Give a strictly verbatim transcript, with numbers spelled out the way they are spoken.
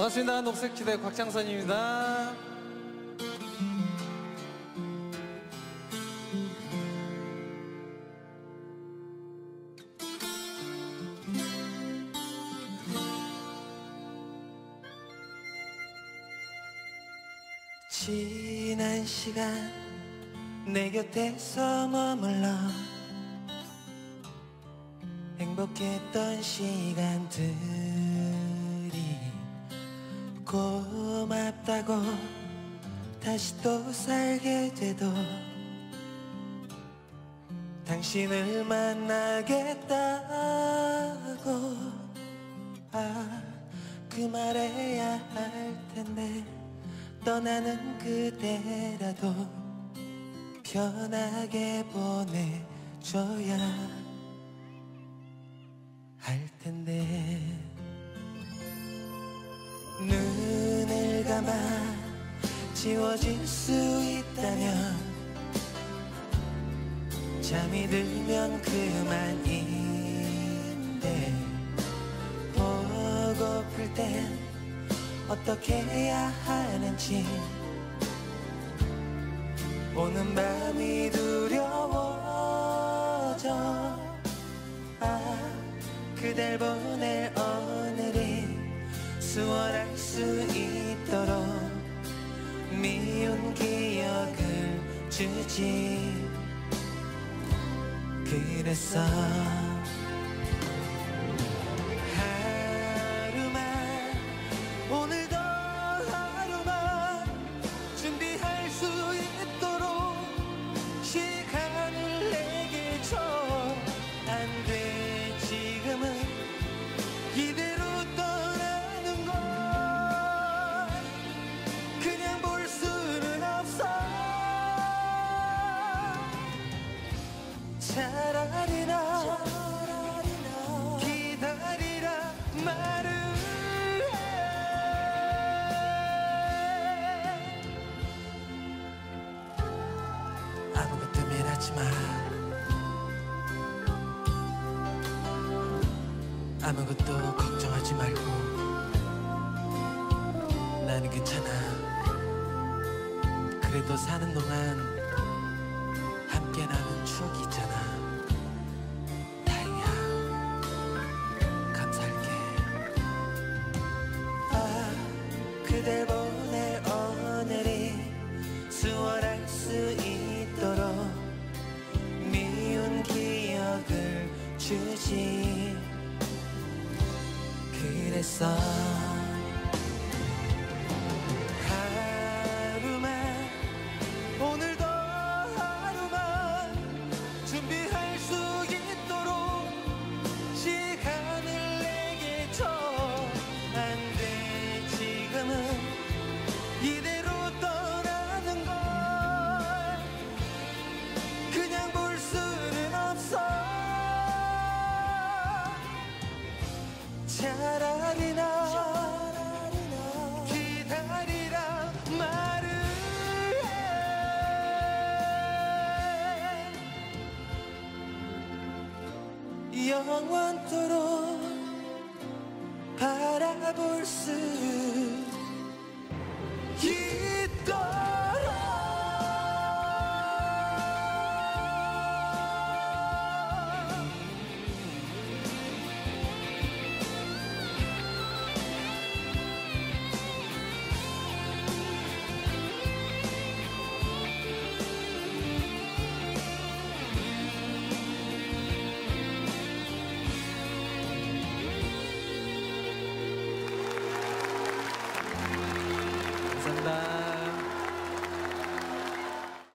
반갑습니다. 녹색지대 곽장선입니다. 지난 시간 내 곁에서 머물러 행복했던 시간들이 고맙다고 다시 또 살게 돼도 당신을 만나겠다고 아, 그 말해야 할 텐데 떠나는 그대라도 편하게 보내줘야 할 텐데 눈을 감아 지워질 수 있다면 잠이 들면 그만인데 보고플 땐 어떻게 해야 하는지 오는 밤이 두려워져 아 그댈 보낼 오늘이 수월할 수 있도록 미운 기억을 주지 그래서 오늘도 하루만 준비할 수 있도록 시간을 내게 줘 안 돼 지금은 이대로 떠나는 걸 그냥 볼 수는 없어 차라리 나 기다리라 말을 아무것도 미라지마 아무것도 걱정하지 말고 나는 괜찮아 그래도 사는 동안 함께 나눈 추억이 있잖아 다행이야 감사할게 아 그댈 보낼 오늘이 수월할 수 있도록 미운 기억을 주지 그래서 하루만 오늘도 하루만 준비할 수 있도록 시간을 내게 줘 안 돼 지금은 이대로 떠나는 걸 그냥 볼 수는 없어 차라리 나 기다리라 말을 해 영원토록 바라볼 수 있